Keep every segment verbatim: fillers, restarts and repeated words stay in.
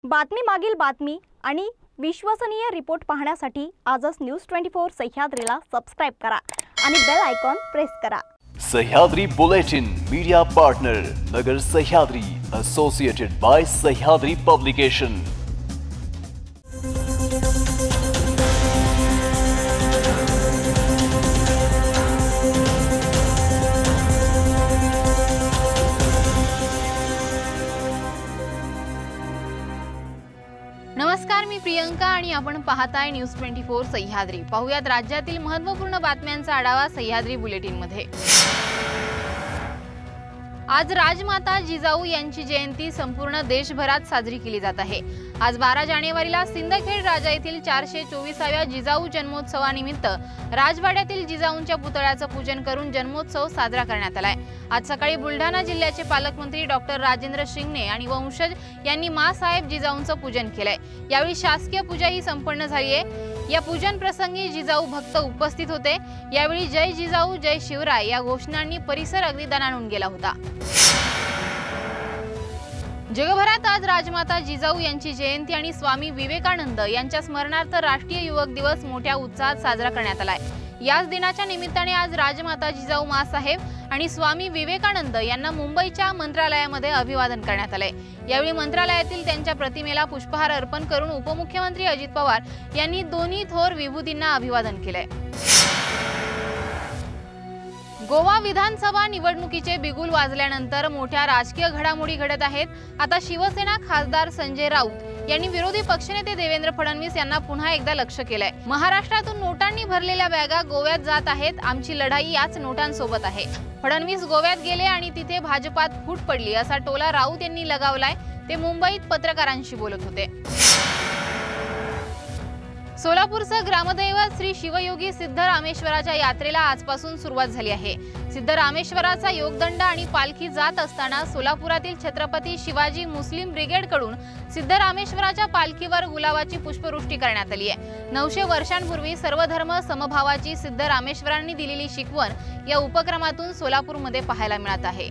बातमी मागील बातमी आणि विश्वसनीय रिपोर्ट पाहण्यासाठी आजच न्यूज ट्वेंटी फोर सह्याद्रीला सबस्क्राइब करा आणि बेल आयकॉन प्रेस करा। Sahyadri bulletin media partner Nagar Sahyadri associated by Sahyadri publication. नमस्कार, मी प्रियंका आणि आपण पाहताय न्यूज ट्वेंटी फोर सह्याद्री। पाहूयात राज्यातील महत्त्वपूर्ण बातम्यांचा आढावा सह्याद्री बुलेटिन मध्ये। आज राजमाता जिजाऊ यांची जयंती संपूर्ण देशभरात साजरी केली जात आहे। आज बारा जानेवारीला सिंदखेड राजा येथील चारशे चोवीसाव्या जिजाऊ जन्मोत्सवानिमित्त राजवाड्यातील जिजाऊंच्या पुतळ्याचं पूजन करून जन्मोत्सव साजरा करण्यात आलाय। आज सकाळी बुलढाणा जिल्ह्याचे पालकमंत्री डॉक्टर राजेंद्र शिंगणे आणि वंशज यांनी माँसाहेब जिजाऊंचं पूजन केलंय। यावेळी शासकीय पूजा ही संपन्न झाली आहे। या पूजन प्रसंगी जिजाऊ भक्त उपस्थित होते। यावेळी जय जिजाऊ जय शिवराय या घोषणांनी परिसर अगदी दणाणून गेला होता। जगभरात आज राजमाता जिजाऊ यांची जयंती आणि स्वामी विवेकानंद यांच्या स्मरणार्थ राष्ट्रीय युवक दिवस मोठ्या उत्साहात साजरा करण्यात आलाय। याच दिनाच्या निमित्ताने आज राजमाता जिजाऊ माँसाहेब आणि स्वामी विवेकानंद यांना मुंबईच्या मंत्रालयामध्ये अभिवादन करण्यात आले। यावेळी मंत्रालयातील त्यांच्या प्रतिमेला पुष्पहार अर्पण करून उपमुख्यमंत्री अजित पवार यांनी दोन्ही थोर विभूतींना अभिवादन केले। गोवा विधानसभा निवडणुकीचे बिगुल वाजल्यानंतर मोठ्या राजकीय घडामोडी घडत आहेत। आता शिवसेना खासदार संजय राऊत यांनी विरोधी पक्षनेते देवेंद्र फडणवीस यांना पुन्हा एकदा लक्ष्य केलंय। महाराष्ट्रातून नोटांनी भरलेल्या बॅगा गोव्यात जात आहेत, आमची लढाई याच नोटांसोबत आहे। फडणवीस गोव्यात गेले आणि तिथे भाजपात फूट पडली असा टोला राऊत यांनी लगावलाय। ते मुंबईत पत्रकारांशी बोलत होते। सोलापूरचं ग्रामदैवत श्री शिवयोगी सिद्धरामेश्वराच्या यात्रेला आजपासून सुरुवात झाली आहे। सिद्धरामेश्वराचा योगदंड आणि पालखी जात असताना सोलापुरातील छत्रपती शिवाजी मुस्लिम ब्रिगेड कडून सिद्धरामेश्वराच्या पालखीवर गुलाबाची पुष्पवृष्टी करण्यात आली आहे। नऊशे वर्षांपूर्वी सर्वधर्म समभावाची सिद्धरामेश्वरांनी दिलेली शिकवण या उपक्रमातून सोलापूरमध्ये पाहायला मिळत आहे।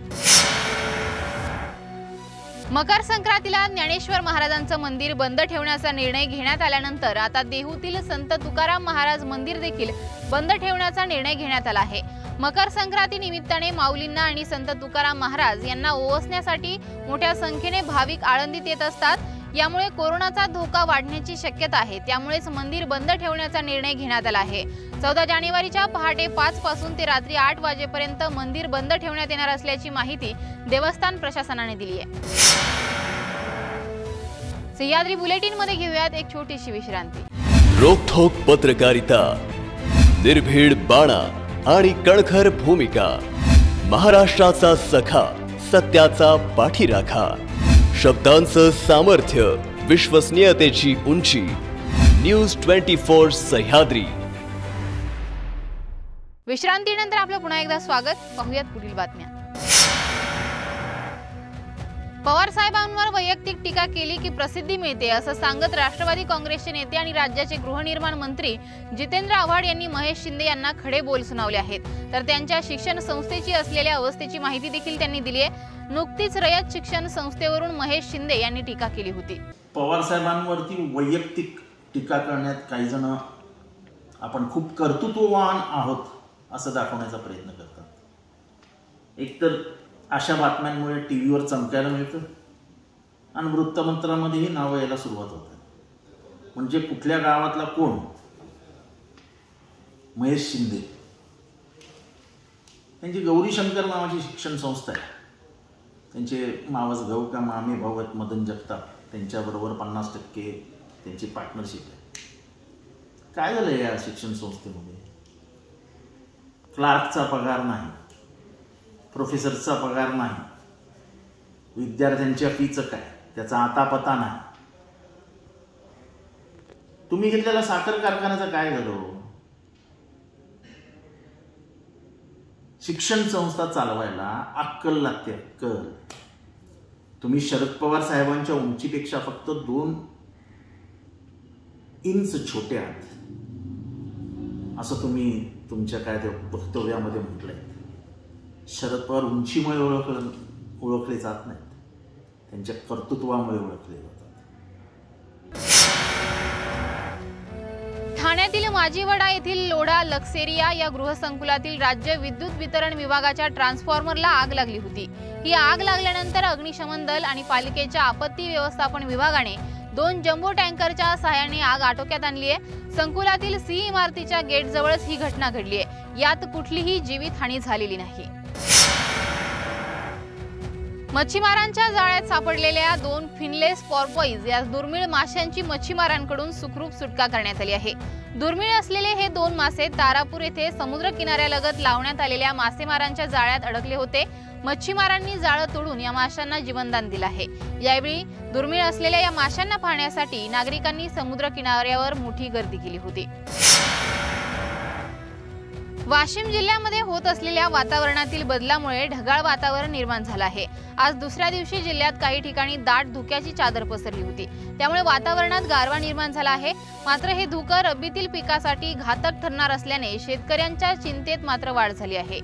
मकर संक्रांतीला ज्ञानेश्वर महाराजांचं मंदिर बंद ठेवण्याचा निर्णय घेण्यात आल्यानंतर आता देहूतील संत तुकाराम महाराज मंदिर देखील बंद ठेवण्याचा निर्णय घेण्यात आला आहे। मकर संक्रांती निमित्ताने माऊलींना आणि संत तुकाराम महाराज यांना ओवासण्यासाठी मोठ्या संख्येने भाविक आळंदीत येत असतात। यामुळे कोरोनाचा धोका वाढण्याची शक्यता आहे, त्यामुळेच मंदिर बंद ठेवण्याचा निर्णय घेण्यात आला आहे। चौदा जानेवारीच्या पहाटे पाच पासून ते रात्री आठ वाजेपर्यंत मंदिर बंद ठेवण्यात येणार असल्याची माहिती देवस्थान प्रशासनाने दिली आहे। सह्याद्री बुलेटिन मध्ये घेऊयात एक छोटीशी विश्रांती। रोखोक पत्रकारिता, निर्भीड बाणा आणि कणखर भूमिका, महाराष्ट्राचा सखा, सत्याचा पाठीराखा, शब्दांचं सामर्थ्य, विश्वसनीयतेची उंची, न्यूज ट्वेंटी फोर सह्याद्री। विश्रांतीनंतर आपलं पुन्हा एकदा स्वागत। पाहूयात पुढील बातम्या। पवार साहेबांवर वैयक्तिक टीका केली की प्रसिद्धी मिळते असं सांगत राष्ट्रवादी काँग्रेसचे नेते आणि राज्याचे गृहनिर्माण मंत्री जितेंद्र आव्हाड यांनी महेश शिंदे यांना खडे बोल सुनावले आहेत। तर त्यांच्या शिक्षण संस्थेची असलेल्या अवस्थेची माहिती देखील त्यांनी दिली आहे। नुकतीच रयत शिक्षण संस्थेवरून महेश शिंदे यांनी टीका केली होती। पवार साहेबांवरती वैयक्तिक टीका करण्यात काही जण आपण खूप कर्तृत्ववान आहोत असं दाखवण्याचा प्रयत्न करतात। एकतर अशा बातम्यांमुळे टी व्हीवर चमकायला मिळतं आणि वृत्तपत्रामध्येही नावं यायला सुरुवात होते। म्हणजे कुठल्या गावातला कोण महेश शिंदे, त्यांची गौरीशंकर नावाची शिक्षण संस्था आहे। त्यांचे मावस भाऊ का मामे भाऊ आहेत मदन जगताप, त्यांच्याबरोबर पन्नास टक्के त्यांची पार्टनरशिप आहे। काय झालं या शिक्षण संस्थेमध्ये? क्लार्कचा पगार नाही, प्रोफेसरचा पगार नाही, विद्यार्थ्यांच्या फीचं काय त्याचा आता पता नाही। तुम्ही घेतलेला साखर कारखान्याचं काय झालं? शिक्षण संस्था चालवायला अक्कल लागते, अक्कल। तुम्ही शरद पवार साहेबांच्या उंचीपेक्षा फक्त दोन इंच छोटे आहात असं तुम्ही तुमच्या काय ते वक्तव्यामध्ये म्हटलंय। शरद पवार उंचीमुळे ओळखले ओळखले जात नाहीत, त्यांच्या कर्तृत्वामुळे ओळखले जातात। ठाण्यातील माजीवडा येथील लोढा लक्सेरिया या गृहसंकुलातील राज्य विद्युत वितरण विभागाच्या ट्रान्सफॉर्मरला आग लागली होती। ही आग लागल्यानंतर अग्निशमन दल आणि पालिकेच्या आपत्ती व्यवस्थापन विभागाने दोन जम्बो टँकरच्या सहाय्याने आग आटोक्यात आणली आहे। संकुलातील सी इमारतीच्या गेट जवळच ही घटना घडली आहे। यात कुठलीही जीवितहानी झालेली नाही। मच्छीमारांच्या जाळ्यात सापडलेल्या दोन फिनलेस पॉर्पॉइज या दुर्मिळ माशांची मच्छीमारांकडून सुखरूप सुटका करण्यात आली आहे। दुर्मिळ असलेले हे दोन मासे तारापूर येथे समुद्र किनाऱ्यालगत लावण्यात आलेल्या मासेमारांच्या जाळ्यात अडकले होते। मच्छीमारांनी जाळं तोडून या माशांना जीवनदान दिलं आहे। यावेळी दुर्मिळ असलेल्या या माशांना पाहण्यासाठी नागरिकांनी समुद्र किनाऱ्यावर मोठी गर्दी केली होती। वाशिम जिल्ह्यामध्ये होत असलेल्या वातावरणातील बदलामुळे ढगाळ वातावरण निर्माण झालं आहे। आज दुसऱ्या दिवशी जिल्ह्यात काही ठिकाणी दाट धुक्याची चादर पसरली होती, त्यामुळे वातावरणात गारवा निर्माण झाला आहे। मात्र हे धुकं रब्बीतील पिकासाठी घातक ठरणार असल्याने शेतकऱ्यांच्या चिंतेत मात्र वाढ झाली आहे।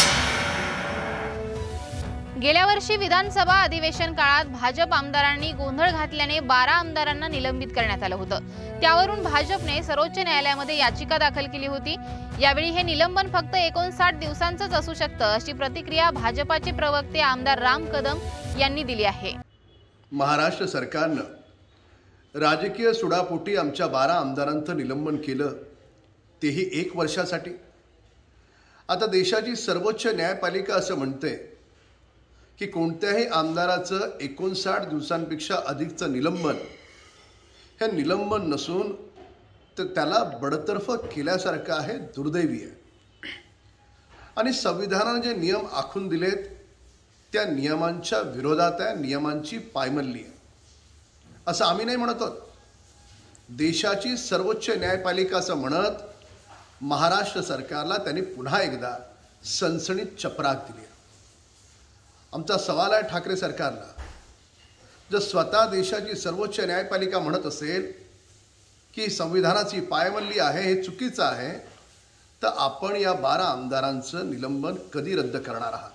गेल्या वर्षी विधानसभा अधिवेशन काळात भाजप आमदारांनी गोंधळ घातल्याने बारा आमदारांना निलंबित करण्यात आलं होतं। त्यावरून भाजपने सर्वोच्च न्यायालयामध्ये याचिका दाखल केली होती। यावेळी हे निलंबन फक्त एकोणसाठ दिवसांचंच असू शकतं, अशी प्रतिक्रिया भाजपाचे प्रवक्ते आमदार राम कदम यांनी दिली आहे। महाराष्ट्र सरकारनं राजकीय सुडापोटी आमच्या बारा आमदारांचं निलंबन केलं, तेही एक वर्षासाठी। आता देशाची सर्वोच्च न्यायपालिका असं म्हणते की कोणत्याही आमदाराचं एकोणसाठ दिवसांपेक्षा अधिकचं निलंबन हे निलंबन नसून तर त्याला बडतर्फ केल्यासारखं आहे, दुर्दैवी आहे। आणि संविधानाने जे नियम आखून दिलेत त्या नियमांच्या विरोधात आहे, नियमांची पायमल्ली आहे असं आम्ही नाही म्हणत आहोत। देशाची सर्वोच्च न्यायपालिका असं म्हणत महाराष्ट्र सरकारला त्यांनी पुन्हा एकदा सनसणीत चपराक दिली। आमचा सवाल आहे ठाकरे सरकारला, जर स्वतः देशाची सर्वोच्च न्यायपालिका म्हणत असेल की संविधानाची पायमल्ली आहे, हे चुकीचं आहे, तर आपण या बारा आमदारांचं निलंबन कधी रद्द करणार आहात?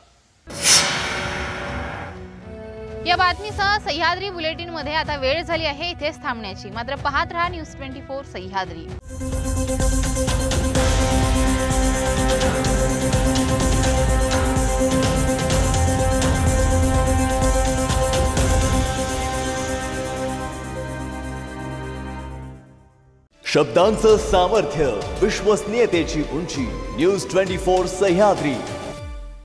या बातमीसह सह्याद्री बुलेटिन मध्ये आता वेळ झाली आहे इथेच थांबण्याची। मात्र पाहत रहा न्यूज ट्वेंटी फोर सह्याद्री। शब्दांचं सामर्थ्य, विश्वसनीयतेची उंची, न्यूज ट्वेंटी फोर सह्याद्री।